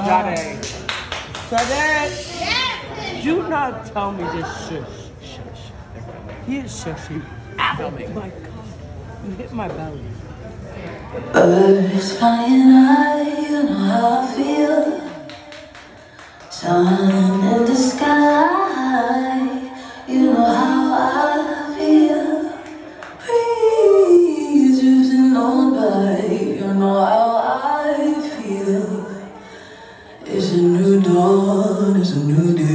Sade. Sade. Do not tell me this shush. He is shushing. Oh my God. You hit my belly. Birds flying high, you know how I feel. Sun in the sky, you know how I feel. Breeze drifting on by, you know how I feel. It's a new dawn, it's a new day.